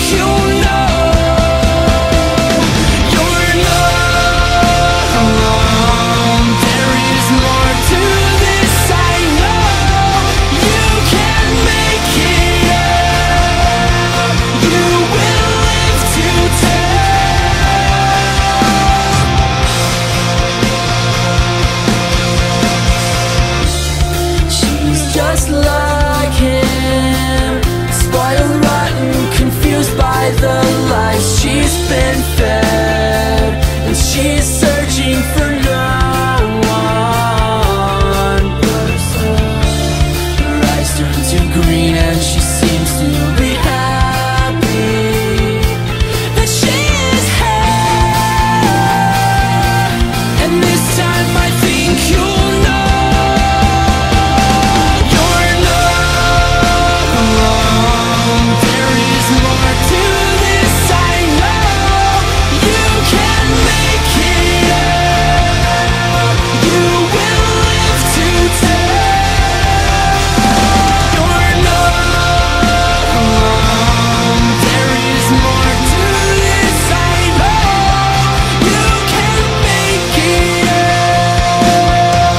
you'll know you're not alone. There is more to this, I know. You can make it out. You will live to tell. She's just like him, spoiled, rotten, confused by the lies she's been fed, and she's searching for no one but herself. Her eyes turn to green and she seems to be happy that she is here. And this time I think you'll know you're not alone. There is more to this, I know. You can make it out. You will live to tell. You're not alone. There is more to this, I know. You can make it out.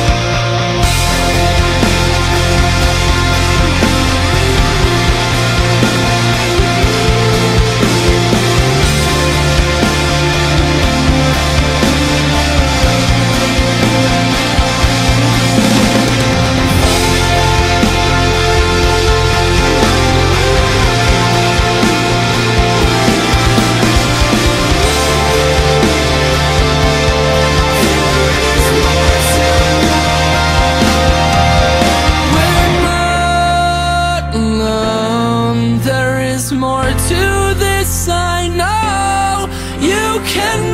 We're not alone. There is more to this, I know. You can